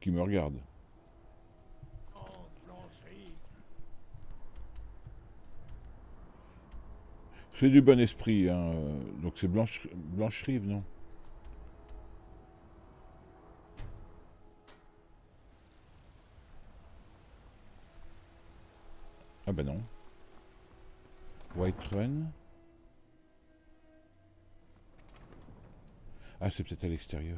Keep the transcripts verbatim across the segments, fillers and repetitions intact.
qui me regarde. C'est du bon esprit, hein. Donc c'est Blanche, Blanche-Rive, non? Ah bah non. Whiterun. Ah, c'est peut-être à l'extérieur.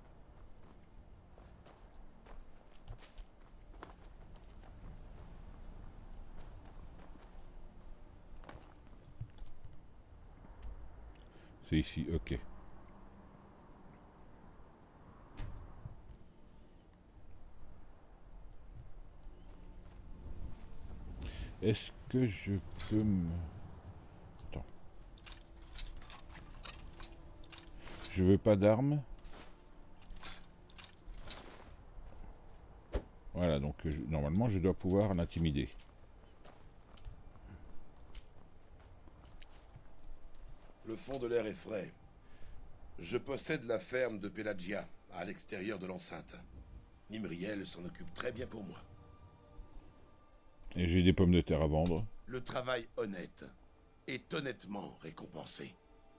C'est ici, ok. Est-ce que je peux me... Attends. Je veux pas d'armes. Voilà, donc je... normalement je dois pouvoir l'intimider. Le fond de l'air est frais. Je possède la ferme de Pelagia, à l'extérieur de l'enceinte. Nimriel s'en occupe très bien pour moi. Et j'ai des pommes de terre à vendre. Le travail honnête est honnêtement récompensé.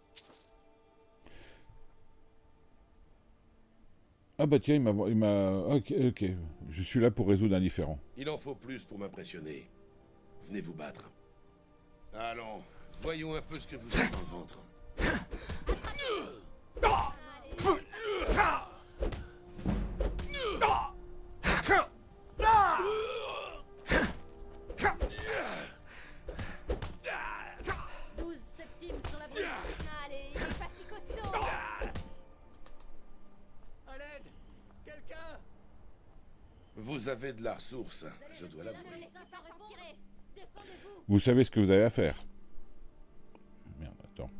Ah bah tiens, il m'a... il m'a... Ok, ok. Je suis là pour résoudre un différend. Il en faut plus pour m'impressionner. Venez vous battre. Allons, voyons un peu ce que vous avez dans le ventre. douze septimes sur la boule. Allez, il est pas si costaud. À l'aide! Quelqu'un! Vous avez de la ressource, je dois l'avouer. Ne laissez pas retirer. Défendez-vous. Vous savez ce que vous avez à faire. Merde, attends.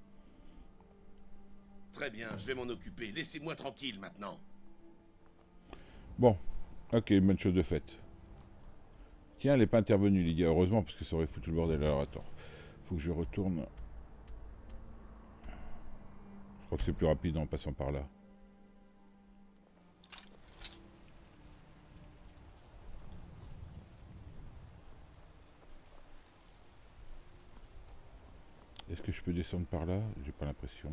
Très bien, je vais m'en occuper. Laissez-moi tranquille maintenant. Bon. Ok, bonne chose de faite. Tiens, elle n'est pas intervenue, les gars. Heureusement, parce que ça aurait foutu le bordel. Alors, attends. Faut que je retourne. Je crois que c'est plus rapide en passant par là. Est-ce que je peux descendre par là? J'ai pas l'impression.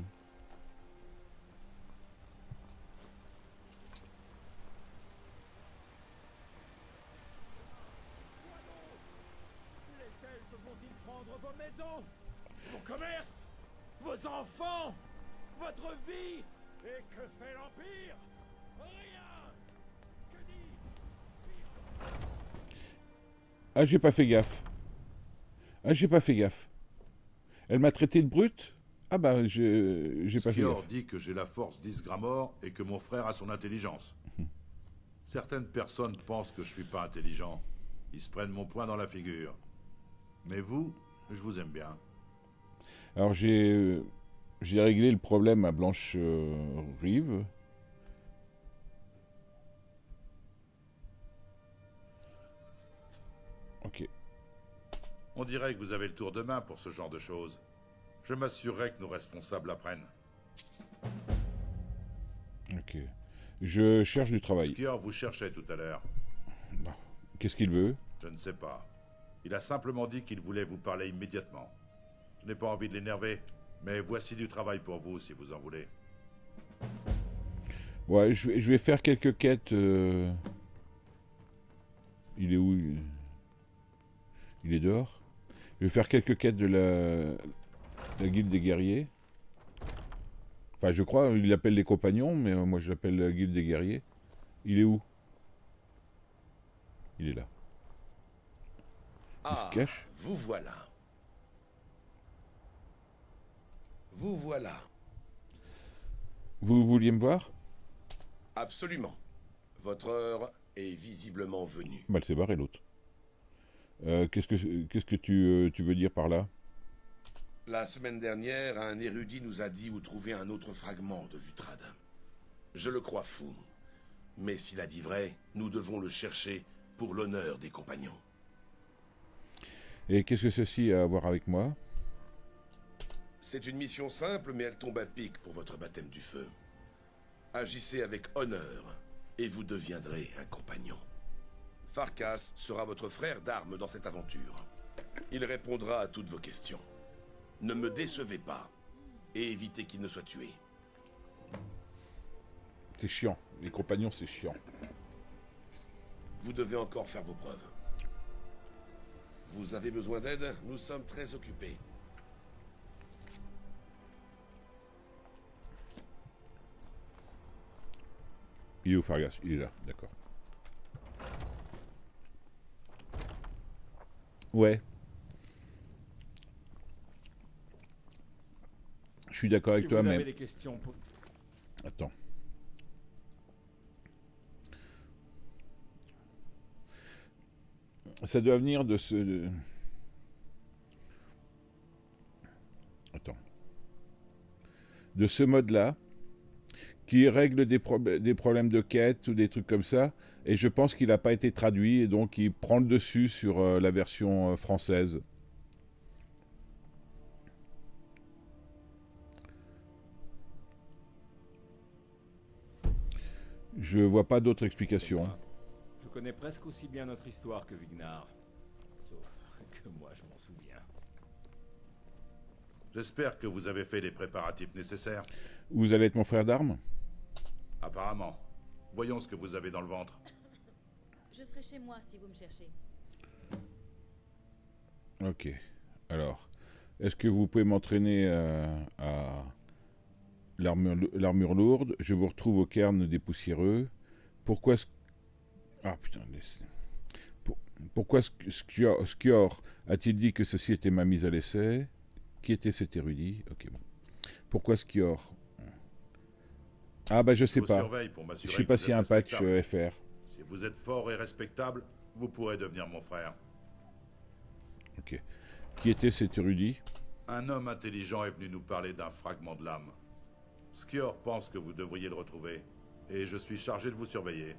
Les elfes vont-ils prendre vos maisons? Vos commerces? Vos enfants? Votre vie? Et que fait l'Empire? Rien! Que dit? Ah, j'ai pas fait gaffe. Ah, j'ai pas fait gaffe. Elle m'a traité de brute? Ah bah, j'ai j'ai pas fait Skior gaffe. dit que j'ai la force d'Isgramor et que mon frère a son intelligence. Certaines personnes pensent que je suis pas intelligent. Ils se prennent mon poing dans la figure. Mais vous, je vous aime bien. Alors, j'ai j'ai réglé le problème à Blanche-Rive. Ok. On dirait que vous avez le tour de main pour ce genre de choses. Je m'assurerai que nos responsables apprennent. Ok. Je cherche du travail. Skior vous cherchait tout à l'heure. Bah, qu'est-ce qu'il veut? Je ne sais pas. Il a simplement dit qu'il voulait vous parler immédiatement. Je n'ai pas envie de l'énerver, mais voici du travail pour vous si vous en voulez. Ouais, je vais, je vais faire quelques quêtes. euh. Il est où? il... il est dehors. Je vais faire quelques quêtes de la, la guilde des guerriers. Enfin, je crois, il l'appelle les compagnons, mais euh, moi je l'appelle la guilde des guerriers. Il est où? Il est là. Il Ah, se cache. vous voilà. Vous voilà. Vous vouliez me voir? Absolument. Votre heure est visiblement venue. Bah, elle s'est barrée l'autre. Euh, qu'est-ce que qu'est-ce que tu, euh, tu veux dire par là? La semaine dernière, un érudit nous a dit où trouver un autre fragment de Vutrad. Je le crois fou. Mais s'il a dit vrai, nous devons le chercher pour l'honneur des compagnons. Et qu'est-ce que ceci a à voir avec moi? C'est une mission simple, mais elle tombe à pic pour votre baptême du feu. Agissez avec honneur, et vous deviendrez un compagnon. Farkas sera votre frère d'armes dans cette aventure. Il répondra à toutes vos questions. Ne me décevez pas, et évitez qu'il ne soit tué. C'est chiant. Les compagnons, c'est chiant. Vous devez encore faire vos preuves. Vous avez besoin d'aide? Nous sommes très occupés. Il est où, Farkas? Il est là, d'accord. Ouais. Je suis d'accord avec Si toi, vous mais... avez des questions pour... Attends. Ça doit venir de ce... de- Attends. De ce mode-là, qui règle des, prob- des problèmes de quête ou des trucs comme ça, et je pense qu'il n'a pas été traduit, et donc il prend le dessus sur euh, la version euh, française. Je vois pas d'autre explication. Je connais presque aussi bien notre histoire que Vignar. Sauf que moi, je m'en souviens. J'espère que vous avez fait les préparatifs nécessaires. Vous allez être mon frère d'armes? Apparemment. Voyons ce que vous avez dans le ventre. Je serai chez moi si vous me cherchez. Ok. Alors, est-ce que vous pouvez m'entraîner euh, à l'armure l'armure lourde? Je vous retrouve au cairn des poussiéreux. Pourquoi... ce- Ah putain, laissez... Pour- Pourquoi Sk- Skior, Skior a-t-il dit que ceci était ma mise à l'essai? Qui était cet érudit? Ok, bon. Pourquoi Skior? Ah bah je sais vous pas. surveille pour Je m'assurer sais que pas vous s'il y a êtes un patch respectable. euh, F R. Si vous êtes fort et respectable, vous pourrez devenir mon frère. Ok. Qui était cet érudit? Un homme intelligent est venu nous parler d'un fragment de l'âme. Skior pense que vous devriez le retrouver, et je suis chargé de vous surveiller.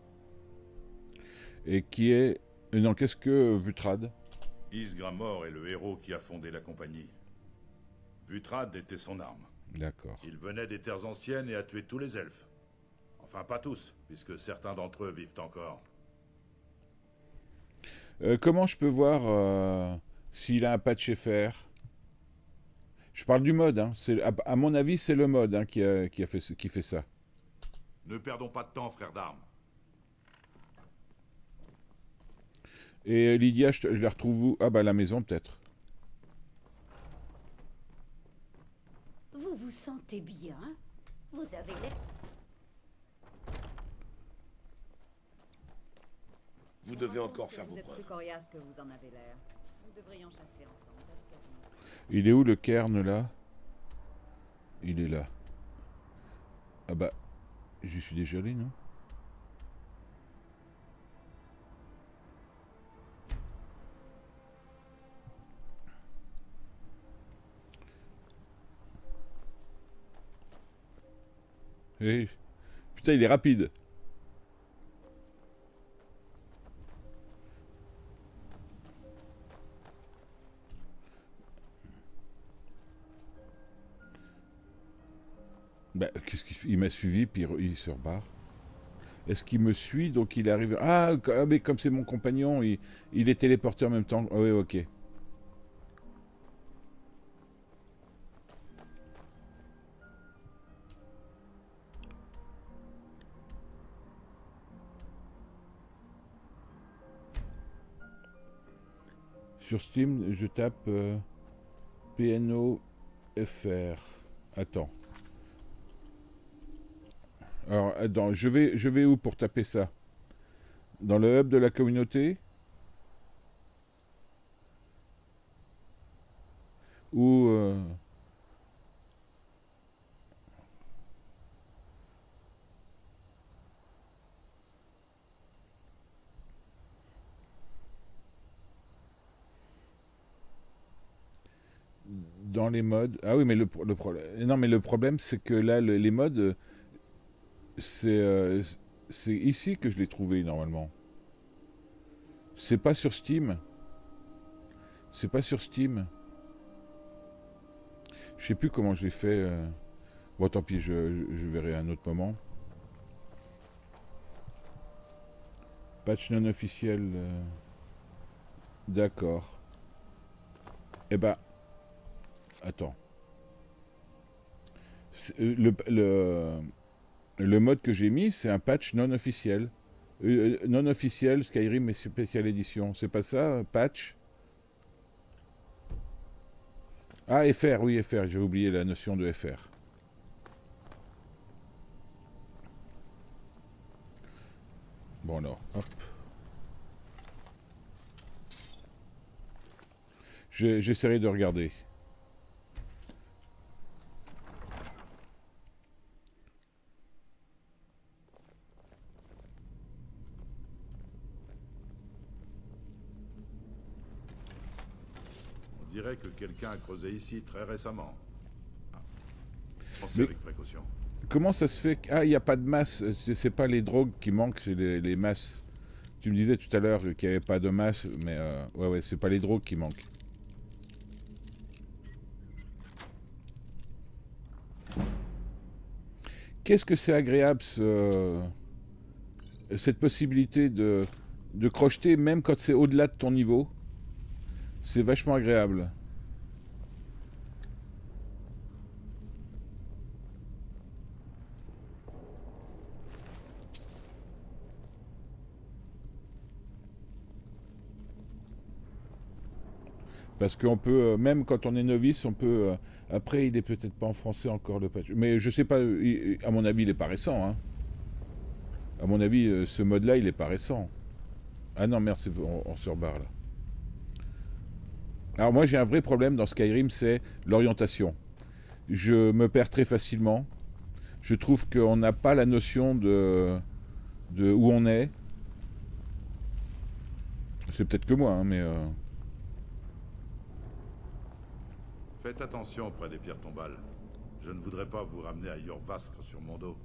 Et qui est... euh, Non, qu'est-ce que Vutrad? Ysgramor est le héros qui a fondé la compagnie. Vutrad était son arme. D'accord. Il venait des terres anciennes et a tué tous les elfes. Enfin, pas tous, puisque certains d'entre eux vivent encore. Euh, comment je peux voir euh, s'il a un patch F R? Je parle du mode, hein. C'est, à, à mon avis, c'est le mode hein, qui, a, qui, a fait, ce- qui fait ça. Ne perdons pas de temps, frère d'armes. Et Lydia, je, te- je la retrouve où? Ah bah à la maison peut-être. Vous vous sentez bien? Vous avez l'air... Vous devez encore faire Vous vos êtes plus preuves. coriace que vous en avez l'air. Nous devrions chasser ensemble. quasiment. Il est où le cairn là? Il est là. Ah bah, j'y suis déjà allé, non? Eh, putain, il est rapide. Bah, qu'est-ce qu'il fait? Il m'a suivi, puis il re- il se rebarre. Est-ce qu'il me suit, donc il arrive... Ah, co- ah, mais comme c'est mon compagnon, il, il est téléporté en même temps. Ah oui, ok. Sur Steam, je tape euh, P N O F R. Attends. Alors, attends, je vais, je vais où pour taper ça? Dans le hub de la communauté? Ou... euh, dans les modes... Ah oui, mais le, pro- le problème... Non, mais le problème, c'est que là, le- les modes... euh, C'est euh, c'est ici que je l'ai trouvé, normalement. C'est pas sur Steam. C'est pas sur Steam. Je sais plus comment je l'ai fait. euh. Bon, tant pis, je, je verrai à un autre moment. Patch non officiel. euh, D'accord. Eh ben... Attends. C'est- euh, Le, le, le mode que j'ai mis, c'est un patch non officiel. Euh, euh, non officiel, Skyrim et Special Edition. C'est pas ça, euh, patch? Ah, F R, oui, F R, j'ai oublié la notion de F R. Bon alors, hop. Je- J'essaierai de regarder. On dirait que quelqu'un a creusé ici très récemment. Ah. Pensez Mais- avec précaution. Comment ça se fait que... Ah, il n'y a pas de masse. C'est c'est pas les drogues qui manquent, c'est les, les masses. Tu me disais tout à l'heure qu'il n'y avait pas de masse, mais... euh, ouais, ouais, c'est pas les drogues qui manquent. Qu'est-ce que c'est agréable, ce... cette possibilité de... de crocheter, même quand c'est au-delà de ton niveau. C'est vachement agréable. Parce qu'on peut, euh, même quand on est novice, on peut... euh, après, il est peut-être pas en français encore, le patch. Mais je sais pas, il- à mon avis, il est pas récent. Hein. À mon avis, euh, ce mode-là, il est pas récent. Ah non, merde, c'est- on, on se rebarre là. Alors moi, j'ai un vrai problème dans Skyrim, c'est l'orientation. Je me perds très facilement. Je trouve qu'on n'a pas la notion de, de où on est. C'est peut-être que moi, hein, mais... euh, Faites attention près des pierres tombales. Je ne voudrais pas vous ramener à Yorvaskr sur mon dos.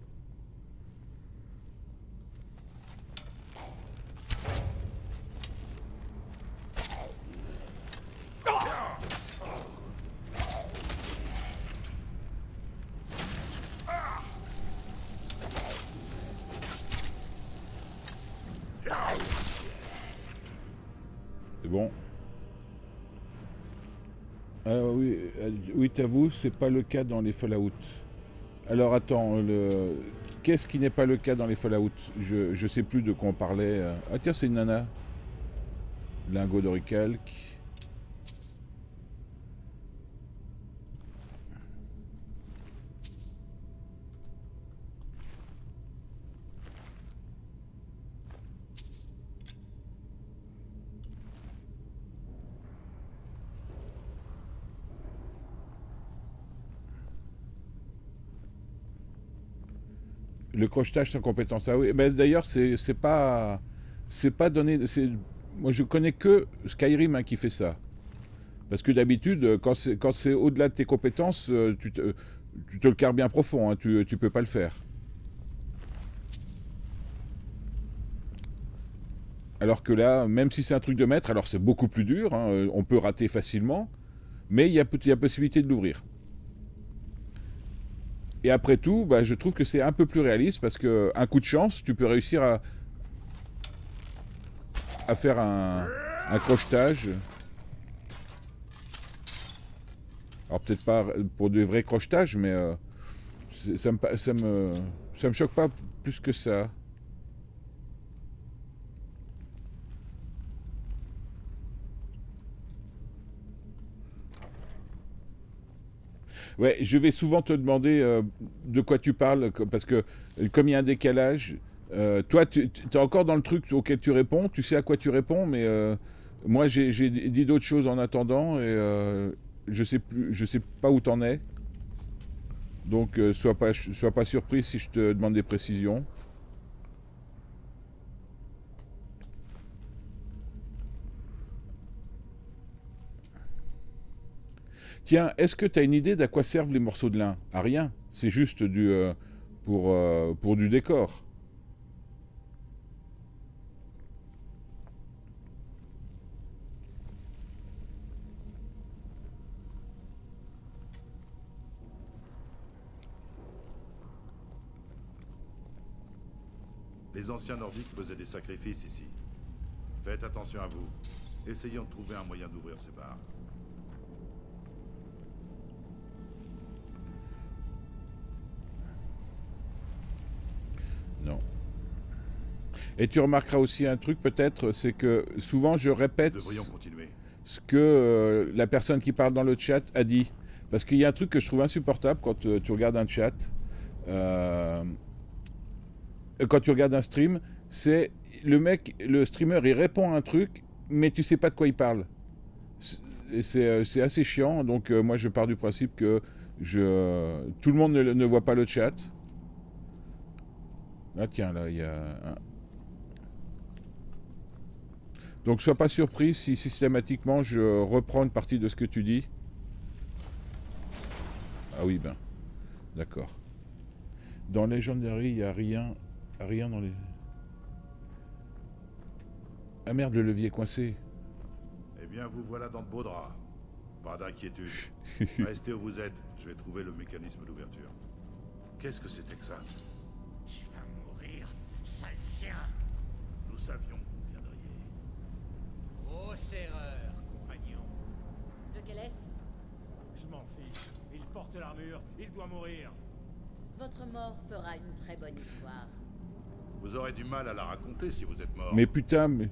C'est bon. Ah oui, euh, oui t'avoues, c'est pas le cas dans les Fallout. Alors attends, le... qu'est-ce qui n'est pas le cas dans les Fallout? je, je sais plus de quoi on parlait. euh. Ah tiens, c'est une nana. Lingot d'oricalque. Le crochetage sans compétence. Ah oui, mais d'ailleurs, c'est c'est pas. C'est pas donné. c'est- Moi, je connais que Skyrim hein, qui fait ça. Parce que d'habitude, euh, quand c'est quand c'est au-delà de tes compétences, euh, tu te, tu te le carres bien profond. Hein, tu, tu peux pas le faire. Alors que là, même si c'est un truc de maître, alors c'est beaucoup plus dur. Hein, euh, on peut rater facilement. Mais il y a, il y a possibilité de l'ouvrir. Et après tout, bah, je trouve que c'est un peu plus réaliste parce que un coup de chance, tu peux réussir à, à faire un, un crochetage. Alors peut-être pas pour de vrais crochetages, mais euh, c'est- ça, me, pa- ça, me, ça me choque pas plus que ça. Ouais, je vais souvent te demander euh, de quoi tu parles, co- parce que euh, comme il y a un décalage, euh, toi, tu es encore dans le truc auquel tu réponds, tu sais à quoi tu réponds, mais euh, moi, j'ai j'ai dit d'autres choses en attendant, et euh, je sais plus, je sais pas où t'en es. Donc, euh, sois pas, sois pas surpris si je te demande des précisions. Tiens, est-ce que tu as une idée d'à quoi servent les morceaux de lin? À rien. C'est juste du, euh, pour, euh, pour du décor. Les anciens nordiques faisaient des sacrifices ici. Faites attention à vous. Essayons de trouver un moyen d'ouvrir ces barres. Non. Et tu remarqueras aussi un truc peut-être, c'est que souvent je répète Nous devrions continuer. ce que euh, la personne qui parle dans le chat a dit. Parce qu'il y a un truc que je trouve insupportable quand euh, tu regardes un chat, euh, quand tu regardes un stream, c'est le mec, le streamer, il répond à un truc, mais tu sais pas de quoi il parle. C'est c'est assez chiant, donc euh, moi je pars du principe que je, tout le monde ne, ne voit pas le chat. Ah tiens, là, il y a un... Donc sois pas surpris si systématiquement je reprends une partie de ce que tu dis. Ah oui, ben, d'accord. Dans Legendary, il n'y a rien, rien dans les... Ah merde, le levier est coincé. Eh bien, vous voilà dans de beaux draps. Pas d'inquiétude. Restez où vous êtes, je vais trouver le mécanisme d'ouverture. Qu'est-ce que c'était que ça? Tu vas mourir, sale chien. Nous savions que vous viendriez. Grosse erreur, compagnon. Lequel est-ce? Je m'en fiche. Il porte l'armure, il doit mourir. Votre mort fera une très bonne histoire. Vous aurez du mal à la raconter si vous êtes mort. Mais putain, mais...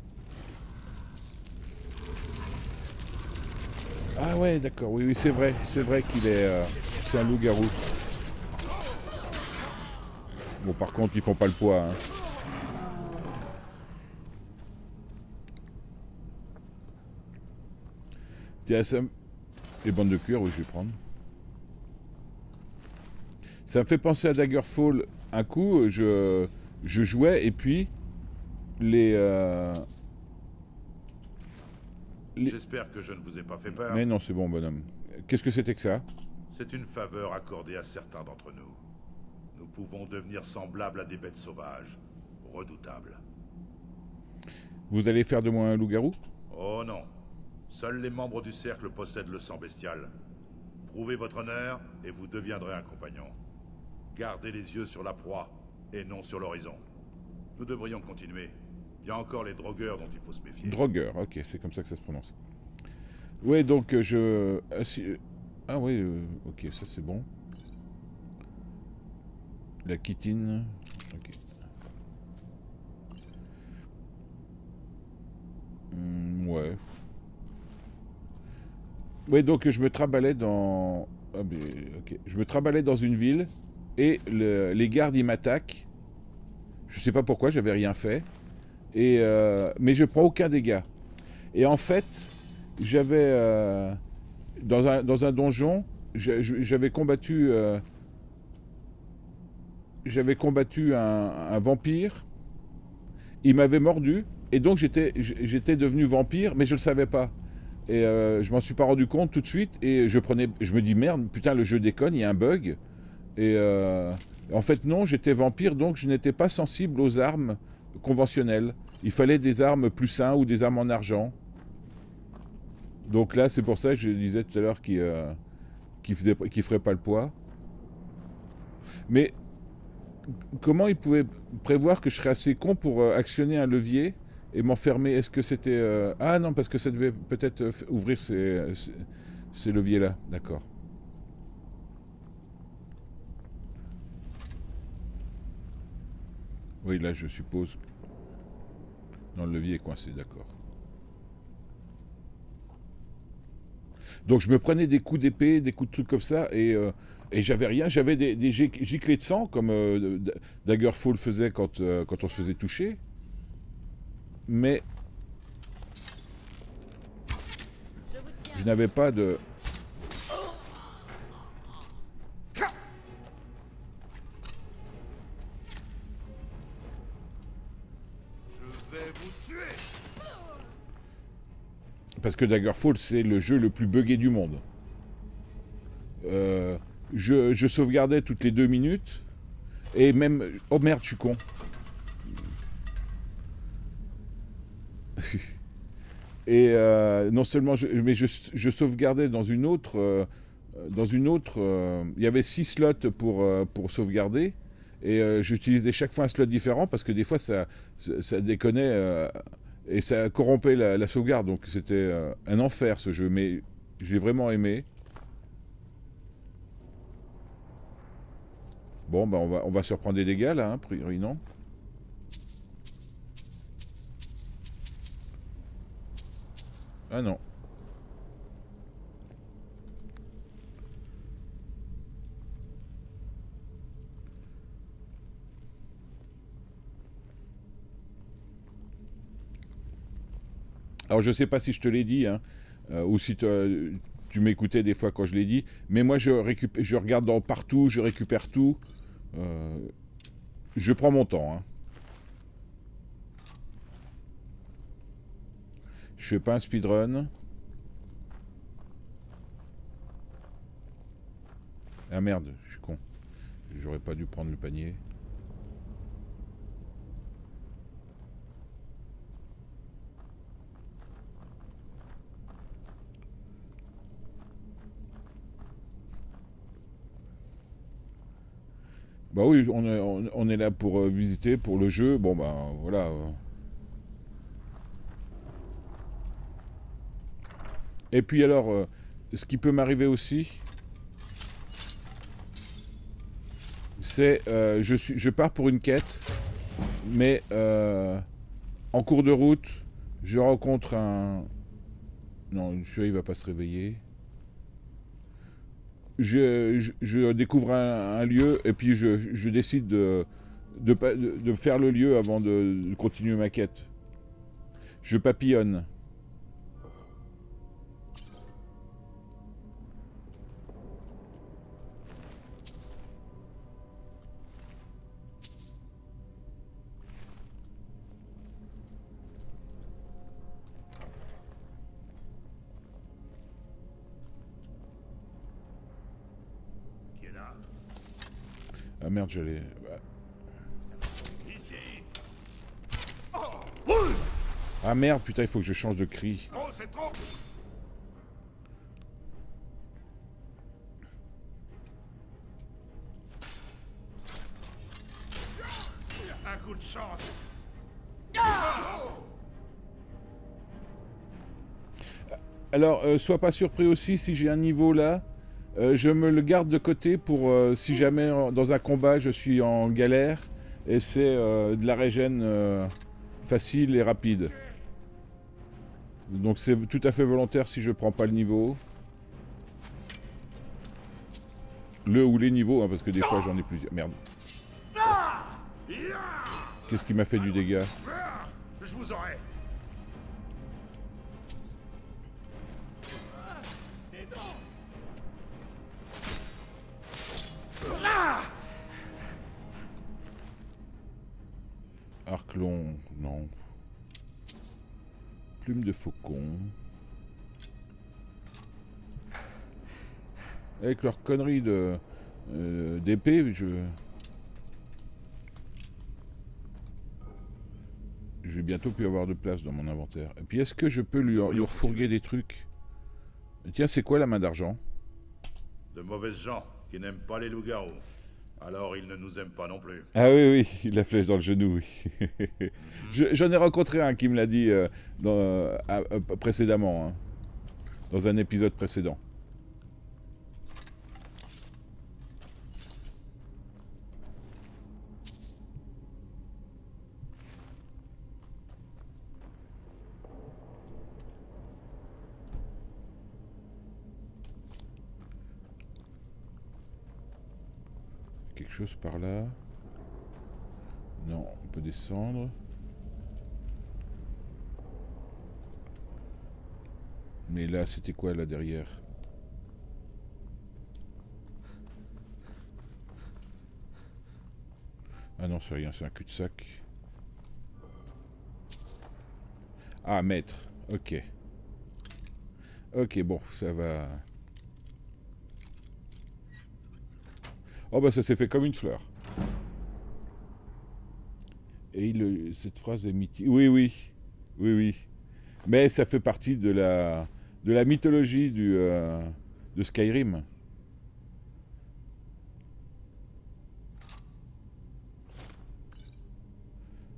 Ah ouais, d'accord, oui, oui, c'est vrai, c'est vrai qu'il est... Euh, c'est un loup-garou. Bon, par contre, ils font pas le poids, hein. Tiens, ça... Les bandes de cuir, oui, je vais prendre. Ça me fait penser à Daggerfall. Un coup, je, je jouais, et puis... Les... Euh... Les... J'espère que je ne vous ai pas fait peur. Mais non, c'est bon, bonhomme. Qu'est-ce que c'était que ça? C'est une faveur accordée à certains d'entre nous. Nous pouvons devenir semblables à des bêtes sauvages, redoutables. Vous allez faire de moi un loup-garou? Oh non. Seuls les membres du cercle possèdent le sang bestial. Prouvez votre honneur et vous deviendrez un compagnon. Gardez les yeux sur la proie et non sur l'horizon. Nous devrions continuer. Il y a encore les drogueurs dont il faut se méfier. Drogueur, ok, c'est comme ça que ça se prononce. Oui, donc euh, je... Ah, si... ah oui, euh, ok, ça c'est bon. La chitine, ok. Hmm, ouais. Oui, donc je me trabalais dans... Ah, mais, ok. Je me trabalais dans une ville et le... les gardes ils m'attaquent. Je sais pas pourquoi, j'avais rien fait. Et euh, mais je prends aucun dégât. Et en fait, j'avais euh, dans un dans un donjon, j'avais combattu euh, j'avais combattu un, un vampire. Il m'avait mordu et donc j'étais j'étais devenu vampire, mais je le savais pas. Et euh, je m'en suis pas rendu compte tout de suite. Et je prenais, je me dis merde, putain le jeu déconne, il y a un bug. Et euh, en fait non, j'étais vampire, donc je n'étais pas sensible aux armes conventionnelles. Il fallait des armes plus sains ou des armes en argent. Donc là, c'est pour ça que je disais tout à l'heure qu'il euh, qu'il faisait, qu'il ferait pas le poids. Mais comment il pouvait prévoir que je serais assez con pour euh, actionner un levier et m'enfermer? Est-ce que c'était... Euh... Ah non, parce que ça devait peut-être euh, ouvrir ces, ces, ces leviers-là. D'accord. Oui, là, je suppose... Non, le levier est coincé, d'accord. Donc je me prenais des coups d'épée, des coups de trucs comme ça, et, euh, et j'avais rien. J'avais des, des giclées de sang, comme euh, Daggerfall faisait quand, euh, quand on se faisait toucher. Mais... Je n'avais pas de... Parce que Daggerfall, c'est le jeu le plus buggé du monde. Euh, je, je sauvegardais toutes les deux minutes. Et même... Oh merde, je suis con. Et euh, non seulement... Je, mais je, je sauvegardais dans une autre... Euh, dans une autre... Euh, il y avait six slots pour, euh, pour sauvegarder. Et euh, j'utilisais chaque fois un slot différent parce que des fois ça, ça, ça déconnait euh, et ça corrompait la, la sauvegarde. Donc c'était euh, un enfer ce jeu, mais je l'ai vraiment aimé. Bon, bah on va, on va se reprendre des dégâts là, hein, a priori non. Ah non. Alors je sais pas si je te l'ai dit, hein, euh, ou si te, tu m'écoutais des fois quand je l'ai dit, mais moi je, récupère, je regarde dans partout, je récupère tout. Euh, je prends mon temps. Hein. Je fais pas un speedrun. Ah merde, je suis con. J'aurais pas dû prendre le panier. Bah oui, on est, on, on est là pour euh, visiter, pour le jeu. Bon bah voilà. Et puis alors, euh, ce qui peut m'arriver aussi, c'est euh, je suis, je pars pour une quête, mais euh, en cours de route, je rencontre un. Non, celui-là il va pas se réveiller. Je, je, je découvre un, un lieu et puis je, je décide de, de, de, de faire le lieu avant de, de continuer ma quête. Je papillonne. Ah merde, j'allais... Ah merde, putain, il faut que je change de cri. Oh, c'est trop. Un coup de chance. Alors, euh, sois pas surpris aussi si j'ai un niveau là. Euh, je me le garde de côté pour euh, si jamais euh, dans un combat je suis en galère et c'est euh, de la régène euh, facile et rapide. Donc c'est tout à fait volontaire si je prends pas le niveau. Le ou les niveaux, hein, parce que des fois j'en ai plusieurs. Merde. Qu'est-ce qui m'a fait du dégât? Je vous aurai. Arc long, non. Plume de faucon. Avec leur connerie de euh, d'épée, je... Je vais bientôt plus avoir de place dans mon inventaire. Et puis est-ce que je peux lui, lui refourguer des trucs? Tiens, c'est quoi la main d'argent? De mauvaises gens qui n'aiment pas les loups-garous. Alors ils ne nous aiment pas non plus. Ah oui, oui, la flèche dans le genou, oui. Je- J'en ai rencontré un qui me l'a dit euh, dans, euh, à- à- précédemment, hein, dans un épisode précédent. Quelque chose par là. Non, on peut descendre. Mais là, c'était quoi là derrière? Ah non, c'est rien, c'est un cul-de-sac. Ah, maître. Ok. Ok, bon, ça va... Oh bah ça s'est fait comme une fleur. Et il, cette phrase est mythique. Oui, oui. Oui, oui. Mais ça fait partie de la, de la mythologie du, euh, de Skyrim.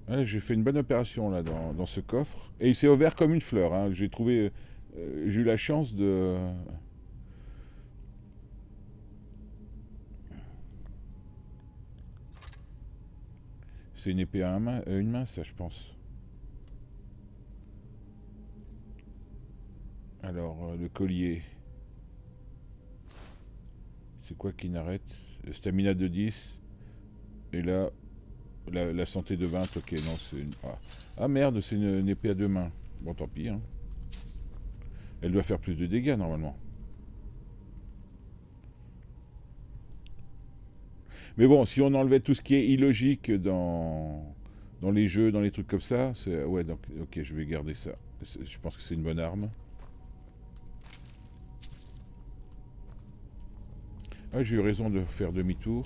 Ouais, j'ai fait une bonne opération là dans, dans ce coffre. Et il s'est ouvert comme une fleur. Hein. J'ai trouvé... Euh, j'ai eu la chance de... C'est une épée à une main, une main, ça, je pense. Alors, euh, le collier. C'est quoi qui n'arrête? Stamina de dix. Et là, la, la santé de vingt. Ok, non, c'est une... Ah. ah merde, c'est une, une épée à deux mains. Bon, tant pis. Hein. Elle doit faire plus de dégâts, normalement. Mais bon, si on enlevait tout ce qui est illogique dans, dans les jeux, dans les trucs comme ça, c'est... Ouais, donc, ok, je vais garder ça. Je pense que c'est une bonne arme. Ah, j'ai eu raison de faire demi-tour.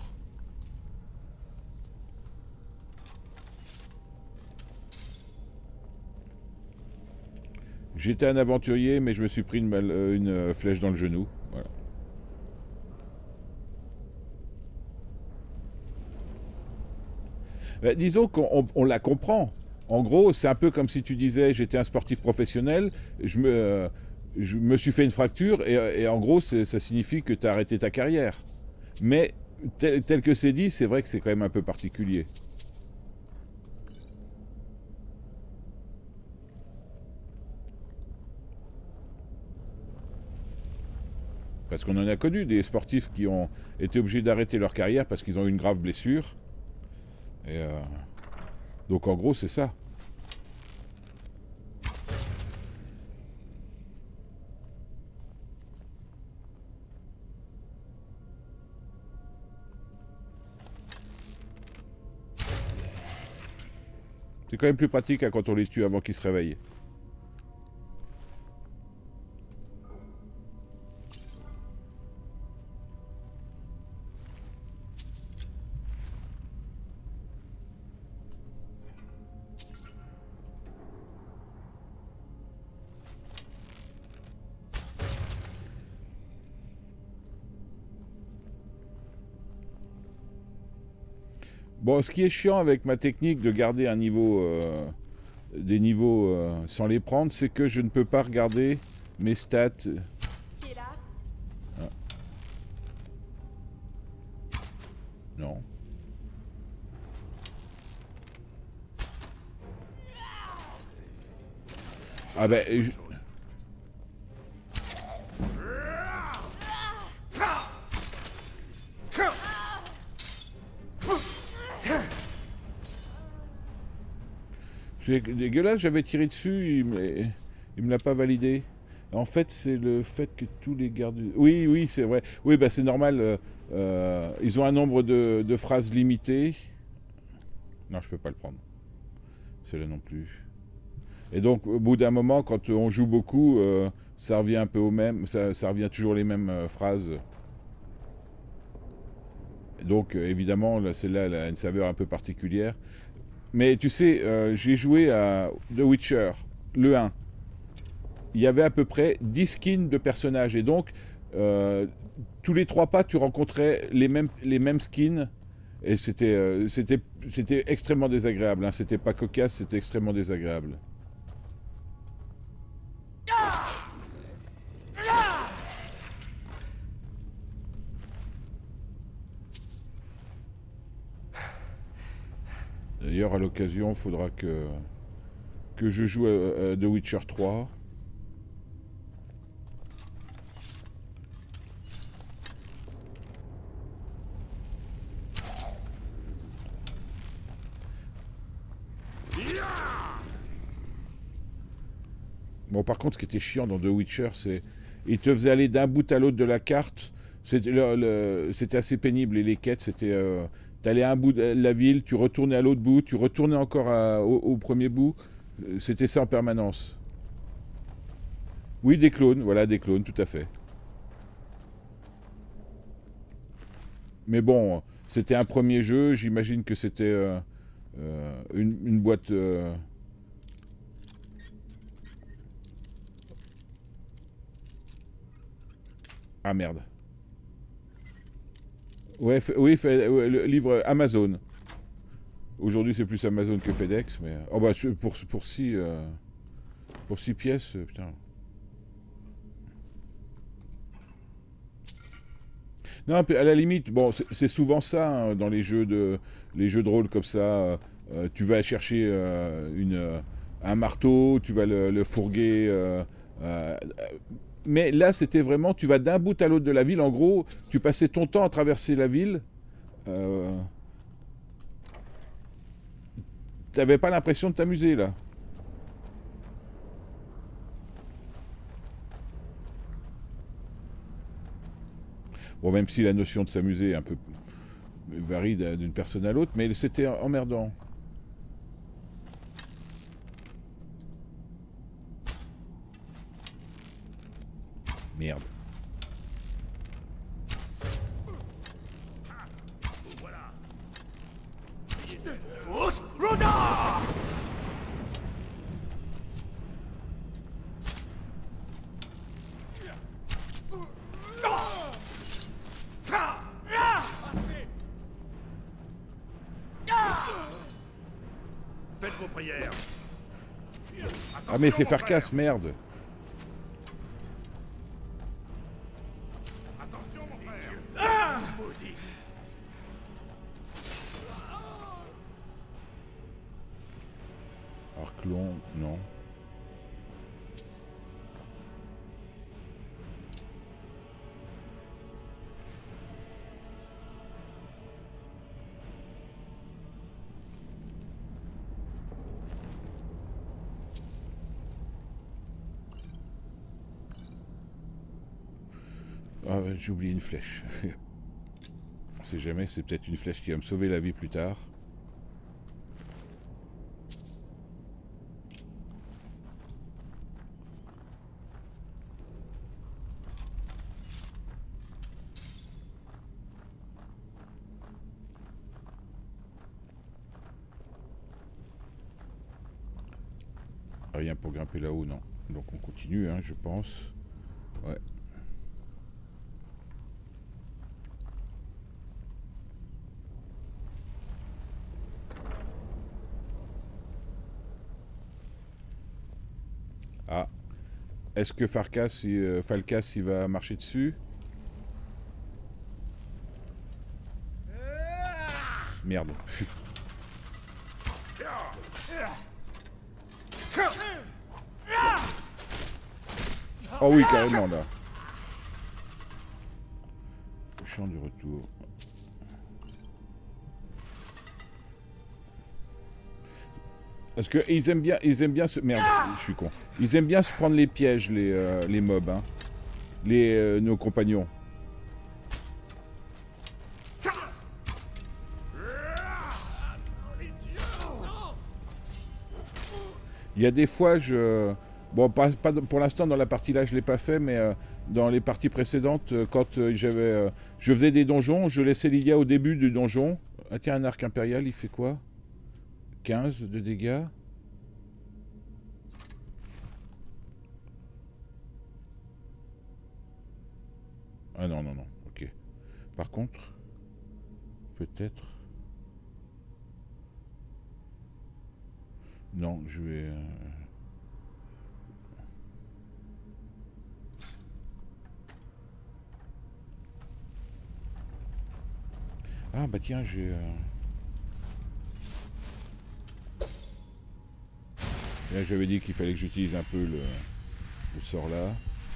J'étais un aventurier, mais je me suis pris une, balle, une flèche dans le genou. Voilà. Ben, disons qu'on on, on la comprend. En gros, c'est un peu comme si tu disais j'étais un sportif professionnel, je me, euh, je me suis fait une fracture et, et en gros ça signifie que tu as arrêté ta carrière. Mais tel, tel que c'est dit, c'est vrai que c'est quand même un peu particulier. Parce qu'on en a connu des sportifs qui ont été obligés d'arrêter leur carrière parce qu'ils ont eu une grave blessure. Et euh, donc en gros c'est ça. C'est quand même plus pratique hein, quand on les tue avant qu'ils se réveillent. Bon, ce qui est chiant avec ma technique de garder un niveau, euh, des niveaux euh, sans les prendre, c'est que je ne peux pas regarder mes stats. Qui est là? Ah. Non. Ah ben... Je... C'est dégueulasse, j'avais tiré dessus, il me, il me l'a pas validé. En fait, c'est le fait que tous les gardes... Oui, oui, c'est vrai. Oui, bah c'est normal. Euh, euh, ils ont un nombre de, de phrases limité. Non, je peux pas le prendre. C'est là non plus. Et donc, au bout d'un moment, quand on joue beaucoup, euh, ça revient un peu au même. Ça, ça revient toujours les mêmes euh, phrases. Donc, euh, évidemment, là, celle-là, elle a une saveur un peu particulière. Mais tu sais, euh, j'ai joué à The Witcher, le un. Il y avait à peu près dix skins de personnages. Et donc, euh, tous les trois pas, tu rencontrais les mêmes, les mêmes skins. Et c'était euh, c'était, c'était extrêmement désagréable. Hein. C'était pas cocasse, c'était extrêmement désagréable. D'ailleurs, à l'occasion, il faudra que, que je joue à, à The Witcher trois. Bon, par contre, ce qui était chiant dans The Witcher, c'est... Il te faisait aller d'un bout à l'autre de la carte. C'était, le, le, c'était assez pénible, et les quêtes, c'était... Euh, T'allais à un bout de la ville, tu retournais à l'autre bout, tu retournais encore à, au, au premier bout. C'était ça en permanence. Oui, des clones, voilà, des clones, tout à fait. Mais bon, c'était un premier jeu, j'imagine que c'était euh, euh, une, une boîte... Euh... Ah merde. Ouais, oui, fait, ouais, le livre Amazon. Aujourd'hui, c'est plus Amazon que FedEx, mais... Oh bah, pour, pour six... Euh, pour six pièces, euh, putain. Non, à la limite, bon, c'est souvent ça, hein, dans les jeux de... Les jeux de rôle comme ça, euh, tu vas chercher euh, une, euh, un marteau, tu vas le, le fourguer... Euh, euh, mais là, c'était vraiment, tu vas d'un bout à l'autre de la ville. En gros, tu passais ton temps à traverser la ville. Euh, T'avais pas l'impression de t'amuser, là. Bon, même si la notion de s'amuser un peu varie d'une personne à l'autre, mais c'était emmerdant. Merde. Voilà. Faites vos prières. Ah mais c'est Farkas, merde. Attention, mon frère. Ah maudit. Arclon, non. Ah, j'ai oublié une flèche. On sait jamais, c'est peut-être une flèche qui va me sauver la vie plus tard. Rien pour grimper là-haut, non. Donc on continue, hein, je pense. Ouais. Ah. Est-ce que Farkas, il, euh, Falkas, il va marcher dessus? Merde. Oh oui, carrément, là. Le champ du retour. Parce que ils aiment bien, ils aiment bien se... Merde, je suis con. Ils aiment bien se prendre les pièges, les, euh, les mobs, hein. Les, euh, nos compagnons. Il y a des fois, je... Bon, pas, pas pour l'instant, dans la partie là, je ne l'ai pas fait, mais euh, dans les parties précédentes, euh, quand euh, j'avais, euh, je faisais des donjons, je laissais Lydia au début du donjon. Ah tiens, un arc impérial, il fait quoi? quinze de dégâts. Ah non, non, non, ok. Par contre, peut-être... Non, je vais... Euh... Ah bah tiens, j'ai... Euh... Là, j'avais dit qu'il fallait que j'utilise un peu le, le sort là.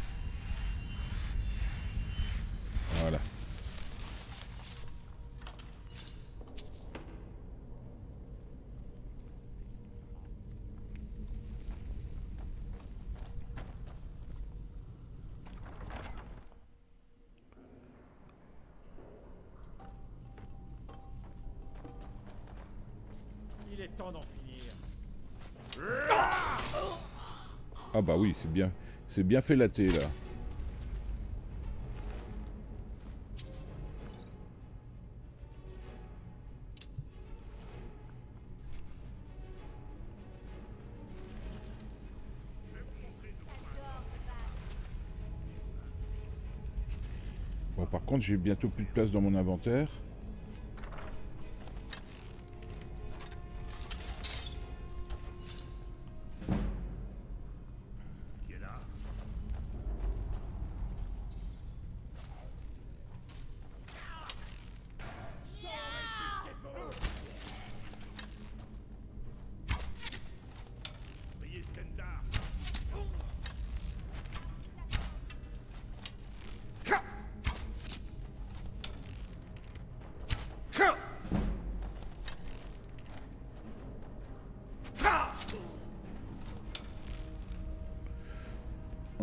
Voilà. Il est temps d'en finir. Ah bah oui, c'est bien, c'est bien fait latter là. Bon, par contre, j'ai bientôt plus de place dans mon inventaire.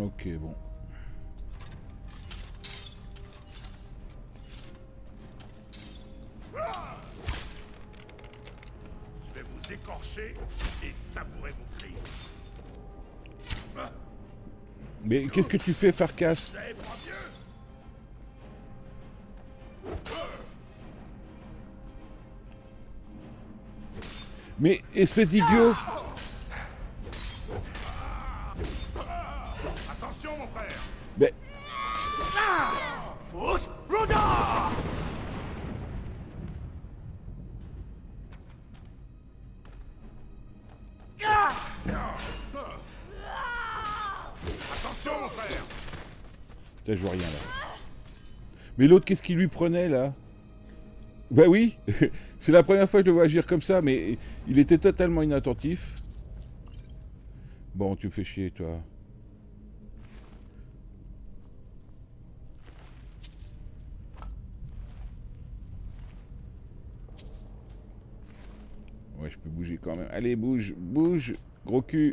Ok, bon. Je vais vous écorcher et savourer vos cris. Mais qu'est-ce que tu fais, Farkas? Eh, mon Dieu! Mais espèce d'idiot! Attention, mon frère! Mais Fausse Roda! Attention, mon frère! putain, je vois rien là. Mais l'autre, qu'est-ce qu'il lui prenait là? Bah oui, c'est la première fois que je le vois agir comme ça, mais il était totalement inattentif. Bon, tu me fais chier, toi. Ouais, je peux bouger quand même. Allez, bouge, bouge, gros cul.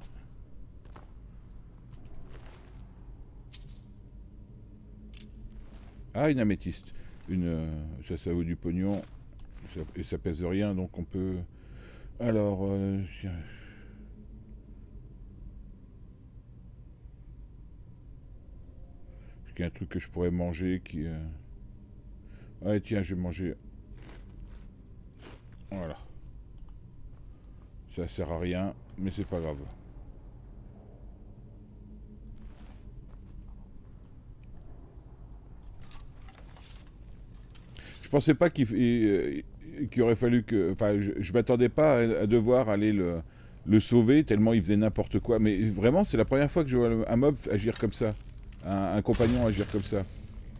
Ah, une améthyste. Une, euh, ça, ça vaut du pognon. Ça, et ça pèse rien, donc on peut... Alors... Euh, tiens. Est-ce qu'il y a un truc que je pourrais manger qui... Euh... Ouais, tiens, je vais manger... Voilà. Ça sert à rien, mais c'est pas grave. Je pensais pas qu'il euh, qu'il aurait fallu que... Enfin, je, je m'attendais pas à, à devoir aller le, le sauver, tellement il faisait n'importe quoi. Mais vraiment, c'est la première fois que je vois un mob agir comme ça. Un, un compagnon agir comme ça.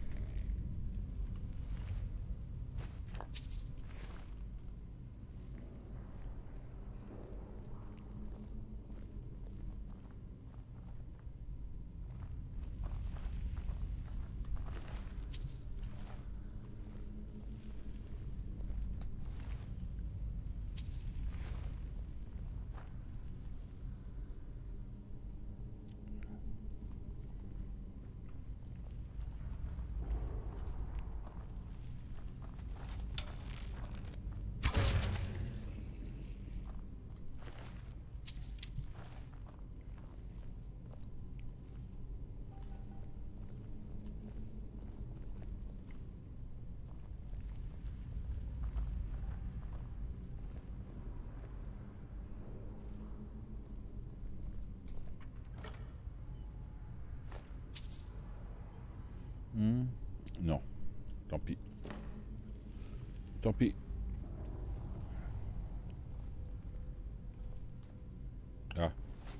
Hmm. Non. Tant pis. Tant pis. Ah.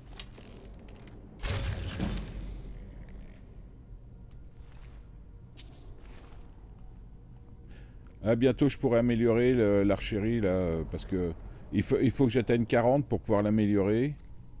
Ah, bientôt je pourrai améliorer l'archerie là, parce que il faut, il faut que j'atteigne quarante pour pouvoir l'améliorer.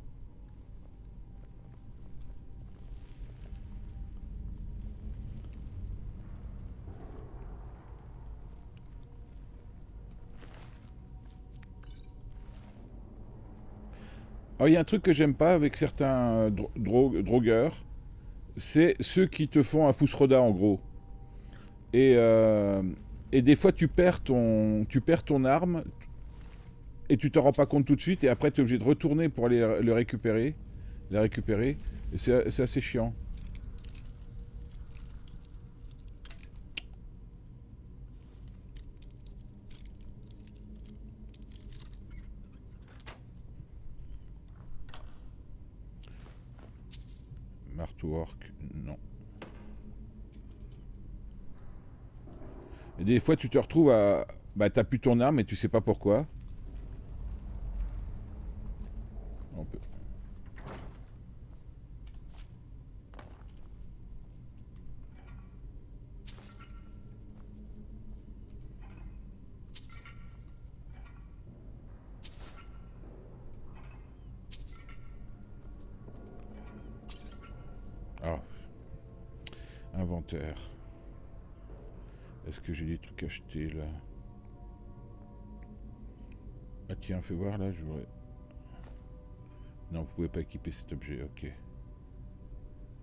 Alors il y a un truc que j'aime pas avec certains dro dro drogueurs, c'est ceux qui te font un Fusroda en gros. Et, euh, et des fois tu perds ton, tu perds ton arme et tu te rends pas compte tout de suite et après tu es obligé de retourner pour aller le récupérer, la récupérer. C'est assez chiant. Marteau orc, non. Et des fois tu te retrouves à... Bah t'as plus ton arme et tu sais pas pourquoi. On peut... Ah. Inventaire. Est-ce que j'ai des trucs achetés là? Ah tiens, fais voir là, je voudrais... Non, vous pouvez pas équiper cet objet, ok.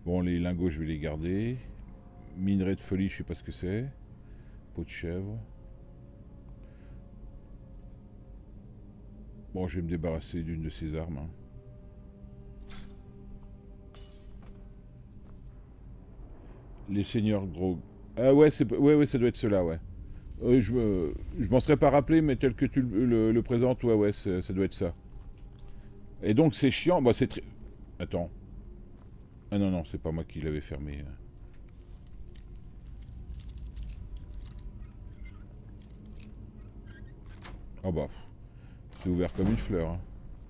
Bon, les lingots, je vais les garder. Minerai de folie, je sais pas ce que c'est. Peau de chèvre. Bon, je vais me débarrasser d'une de ces armes. Hein. Les seigneurs Grog. Ah ouais, c'est ouais, ouais, ça doit être cela, ouais. Euh, je me, je m'en serais pas rappelé, mais tel que tu le, le, le présentes, ouais, ouais, ça doit être ça. Et donc c'est chiant. Bah, c'est très. Attends. Ah non, non, c'est pas moi qui l'avais fermé. Oh bah. C'est ouvert comme une fleur. Hein.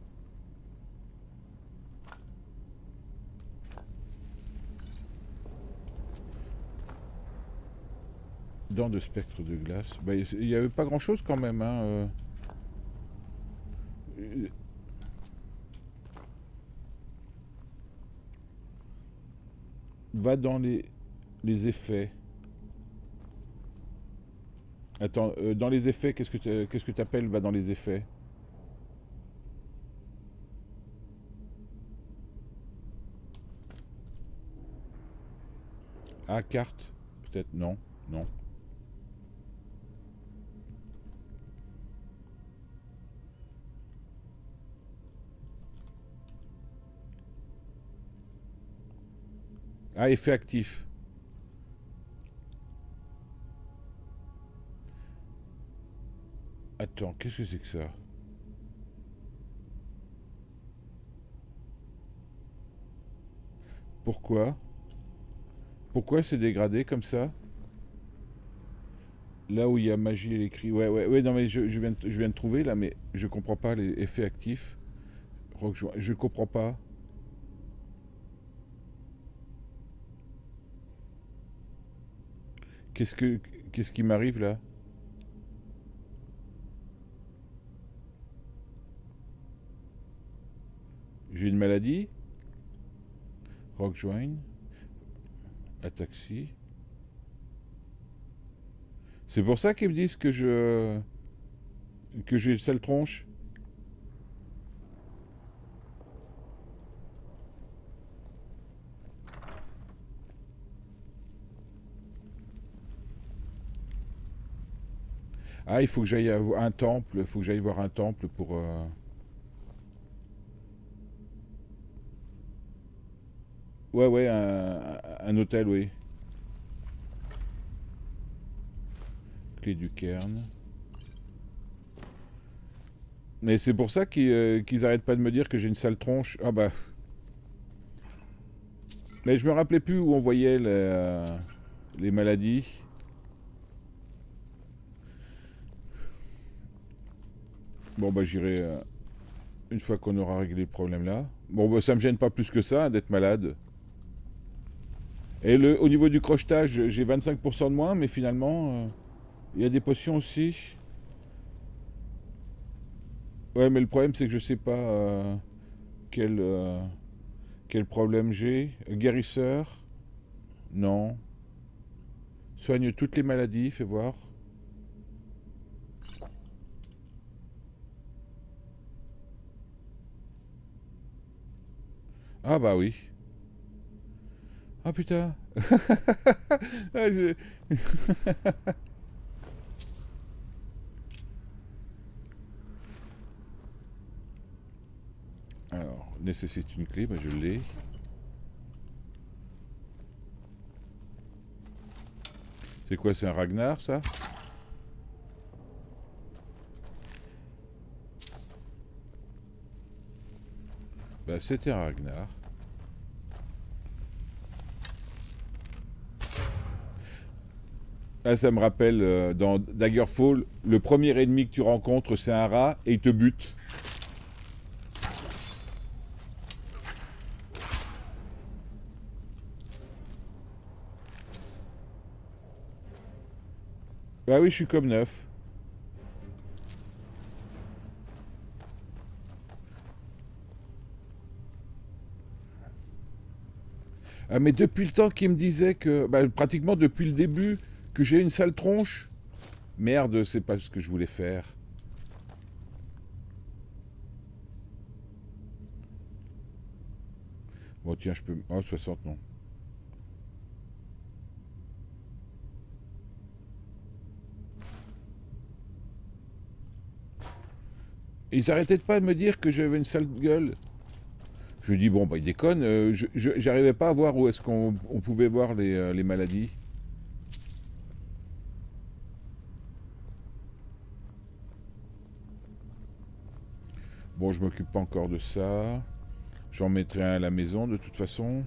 Dents de spectre de glace. Bah, il n'y avait pas grand chose quand même. Hein, euh... Va dans les, les effets. Attends, euh, dans les effets, qu'est-ce que tu qu'est-ce que t'appelles va dans les effets? Ah, carte. Peut-être, non, non. Ah, effet actif. Attends, qu'est-ce que c'est que ça? Pourquoi? Pourquoi c'est dégradé comme ça? Là où il y a magie et les cris. Ouais, ouais, ouais, non mais je, je, viens, de, je viens de trouver là, mais je comprends pas les effets actifs. Je comprends pas. Qu'est-ce que qu'est-ce qui m'arrive là? J'ai une maladie? Rock join. Ataxie. C'est pour ça qu'ils me disent que je que j'ai le sale tronche. Ah, il faut que j'aille à un temple, il faut que j'aille voir un temple pour... Euh... Ouais, ouais, un, un hôtel, oui. Clé du cairn. Mais c'est pour ça qu'ils euh, qu'ils arrêtent pas de me dire que j'ai une sale tronche. Ah bah... Mais je me rappelais plus où on voyait les, euh, les maladies. Bon bah j'irai euh, une fois qu'on aura réglé le problème là. Bon bah ça me gêne pas plus que ça hein, d'être malade. Et le, au niveau du crochetage, j'ai vingt-cinq pour cent de moins, mais finalement, il euh, y a des potions aussi. Ouais, mais le problème c'est que je sais pas euh, quel, euh, quel problème j'ai. Guérisseur. Non. Soigne toutes les maladies, fais voir. Ah bah oui. Ah putain. Ah, je... Alors, nécessite une clé, bah je l'ai. C'est quoi, c'est un Ragnar ça? Bah c'était un Ragnar. Ah, ça me rappelle euh, dans Daggerfall, le premier ennemi que tu rencontres c'est un rat et il te bute. Bah oui, je suis comme neuf. Ah mais depuis le temps qu'il me disait que, bah, pratiquement depuis le début, que j'ai une sale tronche. Merde, c'est pas ce que je voulais faire. Bon tiens, je peux... Oh, soixante non. Ils arrêtaient pas de me dire que j'avais une sale gueule. Je dis, bon, bah, ils déconnent. Euh, je j'arrivais pas à voir où est-ce qu'on on pouvait voir les, euh, les maladies. Bon, je m'occupe pas encore de ça. J'en mettrai un à la maison, de toute façon.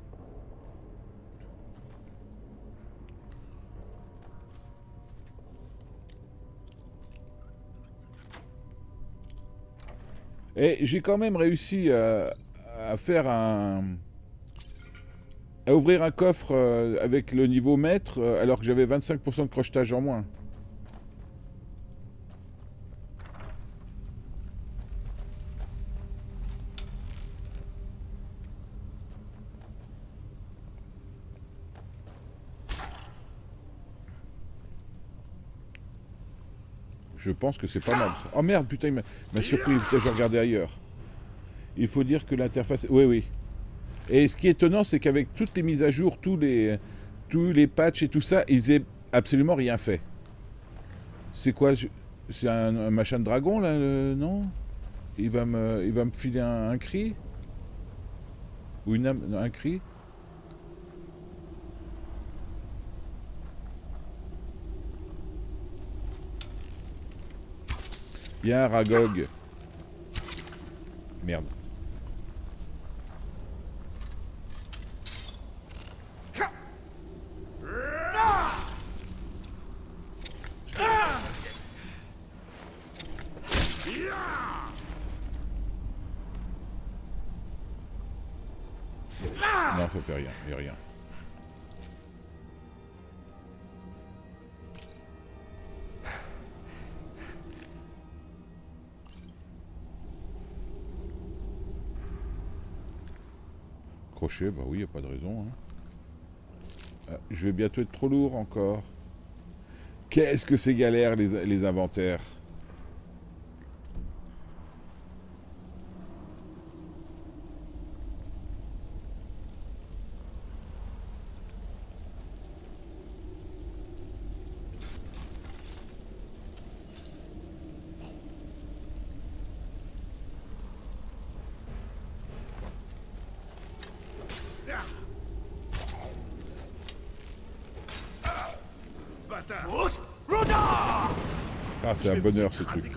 Et j'ai quand même réussi à, à faire un... à ouvrir un coffre euh, avec le niveau maître, euh, alors que j'avais vingt-cinq pour cent de crochetage en moins. Je pense que c'est pas mal. Oh merde, putain, il m'a surpris. Putain, je regardais ailleurs. Il faut dire que l'interface... Oui, oui. Et ce qui est étonnant, c'est qu'avec toutes les mises à jour, tous les, tous les patchs et tout ça, ils aient absolument rien fait. C'est quoi? C'est un, un machin de dragon, là, euh, non? Il va me, il va me filer un, un cri? Ou une âme, un cri? Il y a un Ragog. Merde. Non, ça fait rien, il n'y a rien. Crochet, bah oui, il n'y a pas de raison. Hein. Ah, je vais bientôt être trop lourd encore. Qu'est-ce que c'est galère les, les inventaires. Ah, c'est un bonheur ce truc.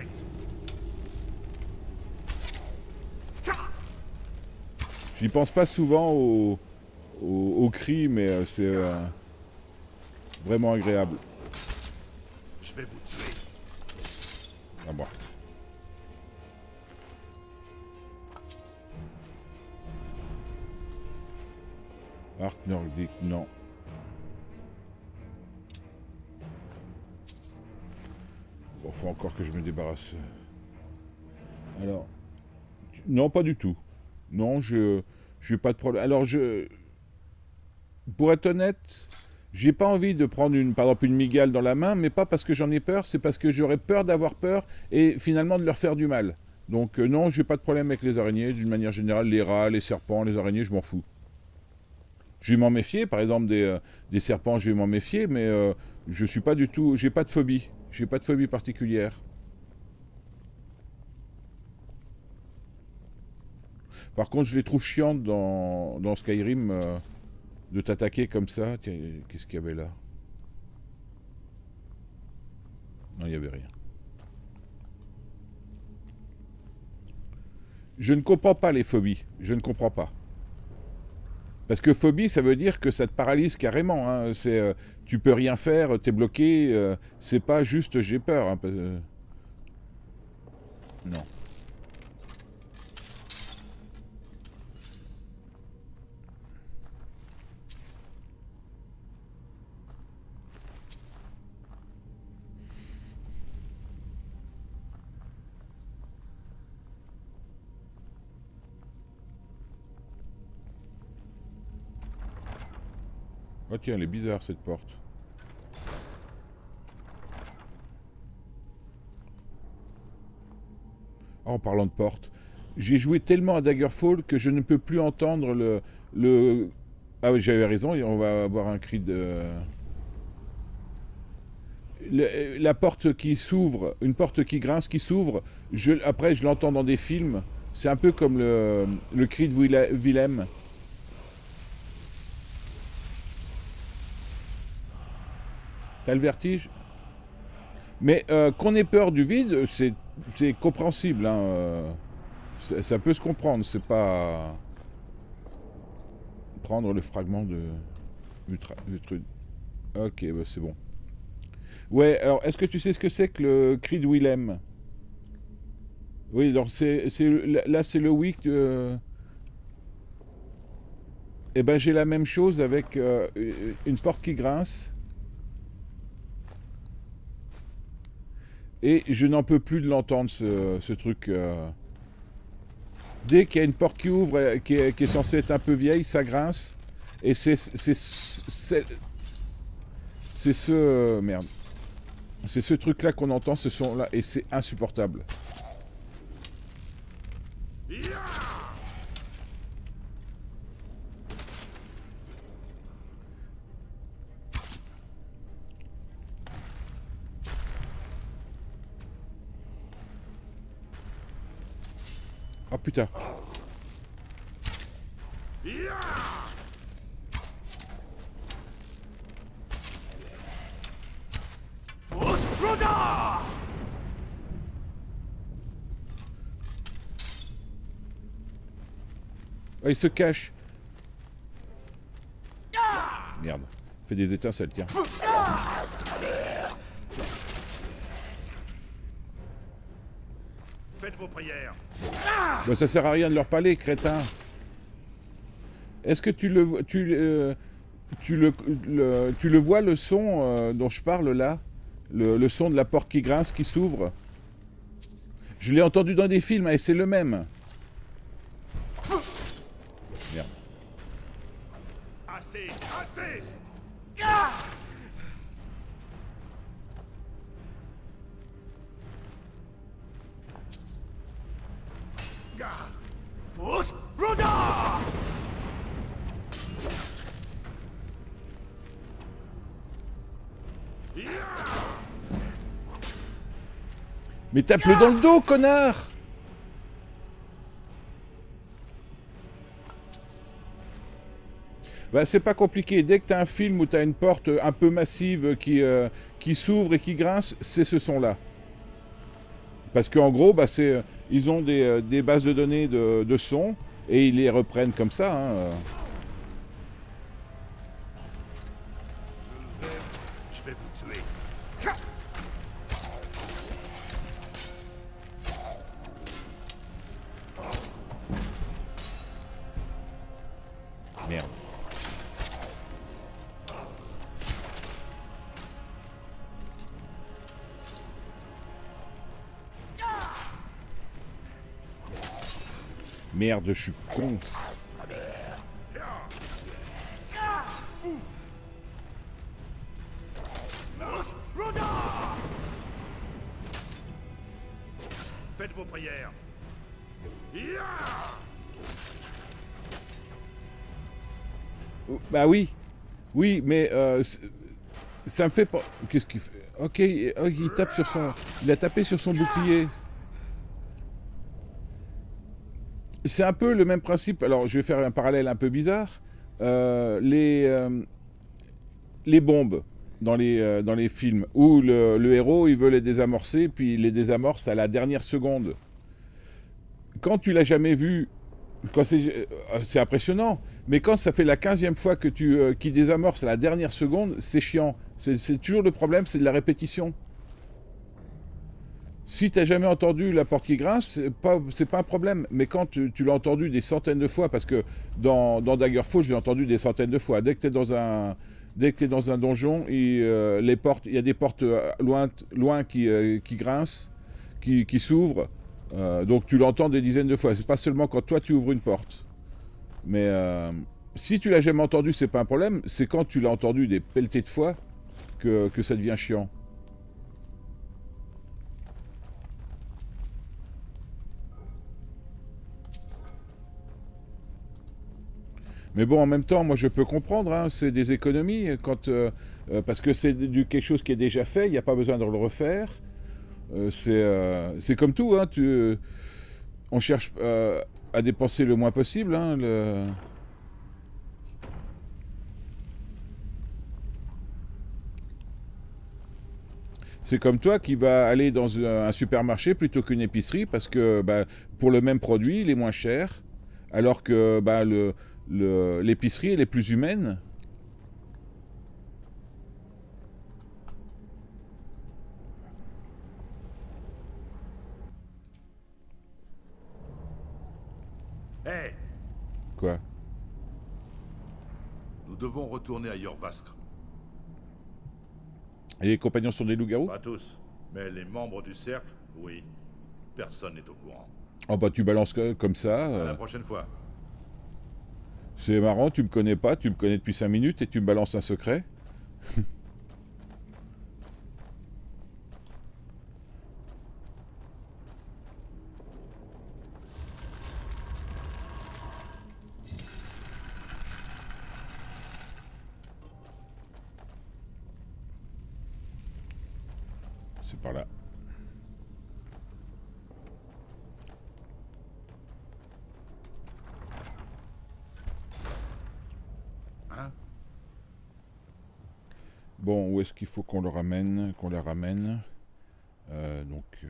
J'y pense pas souvent au, au, au cri, mais euh, c'est euh, vraiment agréable. Je vais vous tuer. Ah bon. Arc nordique, non. Bon, faut encore que je me débarrasse. Alors, non, pas du tout. Non, je, j'ai pas de problème. Alors, je, pour être honnête, j'ai pas envie de prendre une, par exemple, une migale dans la main, mais pas parce que j'en ai peur, c'est parce que j'aurais peur d'avoir peur et finalement de leur faire du mal. Donc, euh, non, j'ai pas de problème avec les araignées. D'une manière générale, les rats, les serpents, les araignées, je m'en fous. Je vais m'en méfier, par exemple, des, euh, des serpents, je vais m'en méfier, mais euh, je suis pas du tout, j'ai pas de phobie. J'ai pas de phobie particulière. Par contre, je les trouve chiantes dans, dans Skyrim euh, de t'attaquer comme ça. Tiens, qu'est-ce qu'il y avait là? Non, il n'y avait rien. Je ne comprends pas les phobies. Je ne comprends pas. Parce que phobie, ça veut dire que ça te paralyse carrément. Hein. C'est, euh, tu peux rien faire, t'es bloqué. Euh, c'est pas juste j'ai peur. Hein, euh, non. Oh tiens, elle est bizarre cette porte. Oh, en parlant de porte, j'ai joué tellement à Daggerfall que je ne peux plus entendre le... le... Ah oui, j'avais raison, on va avoir un cri de... le- la porte qui s'ouvre, une porte qui grince, qui s'ouvre, je, après je l'entends dans des films, c'est un peu comme le, le cri de Willa- Willem. T'as le vertige? Mais euh, qu'on ait peur du vide, c'est c'est compréhensible. Hein, euh, c'est- ça peut se comprendre, c'est pas prendre le fragment de Ultra- Ultrude. Ok, bah c'est bon. Ouais, alors est-ce que tu sais ce que c'est que le cri de Willem? Oui, donc c'est c'est là c'est le week. Euh... Eh ben j'ai la même chose avec euh, une porte qui grince et je n'en peux plus de l'entendre ce, ce truc. Euh... Dès qu'il y a une porte qui ouvre, euh, qui est, qui est censée être un peu vieille, ça grince et c'est c'est c'est c'est ce euh, merde. C'est ce truc-là qu'on entend, ce son-là, et c'est insupportable. Oh putain. Oh, il se cache. Merde. Fait des étincelles, tiens. Faites vos prières. Bah, ça sert à rien de leur parler, crétin. Est-ce que tu le, tu, euh, tu le, le- tu le vois, le son euh, dont je parle là, le, le son de la porte qui grince, qui s'ouvre? Je l'ai entendu dans des films et c'est le même. Merde. Assez, assez. Fos Roda. Mais tape-le dans le dos, connard! Bah, c'est pas compliqué. Dès que t'as un film où t'as une porte un peu massive qui, euh, qui s'ouvre et qui grince, c'est ce son-là. Parce qu'en gros, bah, c'est, euh, ils ont des, euh, des bases de données de, de sons et ils les reprennent comme ça. Hein. euh. Je vais vous tuer. Merde. Merde, je suis con. Fos Roda. Faites vos prières. Bah oui. Oui, mais euh, c'est- ça me fait pas... Qu'est-ce qu'il fait? Ok, oh, il tape sur son... Il a tapé sur son bouclier. C'est un peu le même principe. Alors, je vais faire un parallèle un peu bizarre. Euh, les, euh, les bombes dans les, euh, dans les films où le, le héros, il veut les désamorcer, puis il les désamorce à la dernière seconde. Quand tu l'as jamais vu, quand c'est, euh, c'est impressionnant. Mais quand ça fait la quinzième fois que tu, euh, qu'il désamorce à la dernière seconde, c'est chiant. C'est, c'est toujours le problème, c'est de la répétition. Si t'as jamais entendu la porte qui grince, c'est pas, c'est pas un problème. Mais quand tu, tu l'as entendu des centaines de fois, parce que dans, dans Daggerfall, je l'ai entendu des centaines de fois. Dès que t'es dans un, dès que t'es dans un donjon, il, euh, les portes, il y a des portes euh, loin, loin qui, euh, qui grincent, qui, qui s'ouvrent. Euh, donc tu l'entends des dizaines de fois. C'est pas seulement quand toi tu ouvres une porte. Mais euh, si tu l'as jamais entendu, c'est pas un problème. C'est quand tu l'as entendu des pelletées de fois que, que ça devient chiant. Mais bon, en même temps, moi je peux comprendre, hein, c'est des économies, quand, euh, euh, parce que c'est du, quelque chose qui est déjà fait, il n'y a pas besoin de le refaire. Euh, c'est euh, c'est comme tout, hein, tu, on cherche euh, à dépenser le moins possible. Hein, le... C'est comme toi qui va aller dans un supermarché plutôt qu'une épicerie parce que bah, pour le même produit, il est moins cher, alors que bah, le, le, l'épicerie, elle est plus humaine. Hé, hey, Quoi? nous devons retourner à Jorvaskr. Et les compagnons sont des loups-garous? Pas tous, mais les membres du cercle, oui. Personne n'est au courant. Oh bah tu balances comme ça. À euh, la prochaine fois. C'est marrant, tu me connais pas, tu me connais depuis cinq minutes et tu me balances un secret. C'est par là. Hein? Bon, où est-ce qu'il faut qu'on le ramène, qu'on la ramène euh, donc... Euh...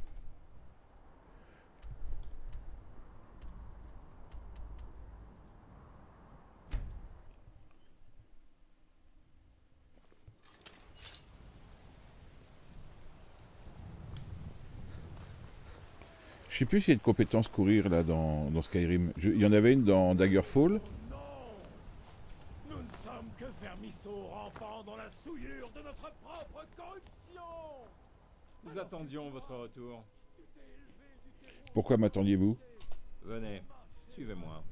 Je sais plus s'il y a une compétence courir là dans, dans Skyrim. Je, il y en avait une dans Daggerfall. Non! Nous ne sommes que vermisseaux rampant dans la souillure de notre propre corruption! Nous attendions votre retour. Pourquoi m'attendiez-vous? Venez, suivez-moi.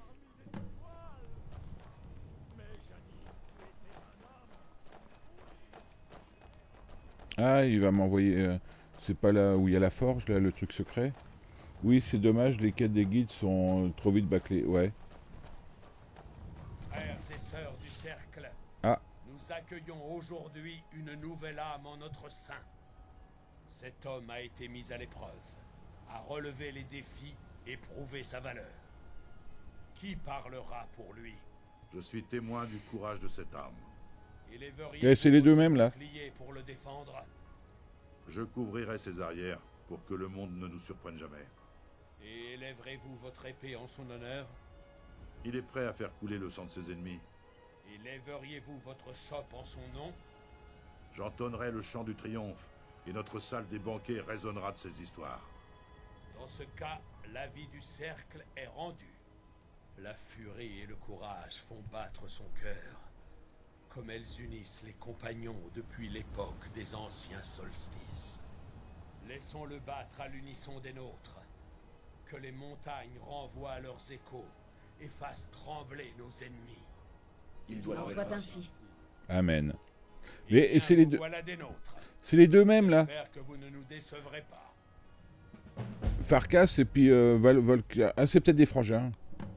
Ah, il va m'envoyer... Euh, c'est pas là où il y a la forge, là, le truc secret? Oui, c'est dommage, les quêtes des guides sont euh, trop vite bâclées. Ouais. Frères et sœurs du cercle, Ah. nous accueillons aujourd'hui une nouvelle âme en notre sein. Cet homme a été mis à l'épreuve, a relevé les défis et prouvé sa valeur. Qui parlera pour lui? Je suis témoin du courage de cette âme. Et c'est les deux mêmes, là. Pour le défendre. Je couvrirai ses arrières pour que le monde ne nous surprenne jamais. Et élèverez-vous votre épée en son honneur? Il est prêt à faire couler le sang de ses ennemis. Élèveriez-vous votre chope en son nom? J'entonnerai le chant du triomphe, et notre salle des banquets résonnera de ses histoires. Dans ce cas, la vie du cercle est rendue. La furie et le courage font battre son cœur, comme elles unissent les compagnons depuis l'époque des anciens solstices. Laissons-le battre à l'unisson des nôtres. Que les montagnes renvoient leurs échos et fassent trembler nos ennemis. Il doit en être soit ainsi. ainsi. Amen. Et, et c'est les deux... Voilà des nôtres. C'est les deux mêmes, là. J'espère que vous ne nous décevrez pas. Farkas et puis euh, Val Volca. Ah, c'est peut-être des frangins.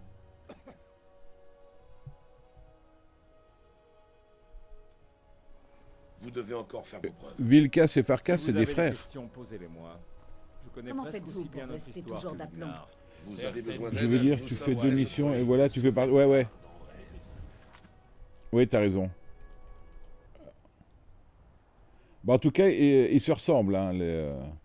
Vous devez encore faire vos preuves. Vilkas et Farkas, Si c'est vous des avez frères. des questions, posez-les-moi. Je connais Comment presque faites-vous aussi pour bien notre rester histoire toujours que d'aplomb? Gunnar. Vous avez besoin Je veux dire, tu fais deux missions et voilà, tu fais par... Ouais, ouais. Oui, t'as raison. Bon, en tout cas, ils, ils se ressemblent, hein, les...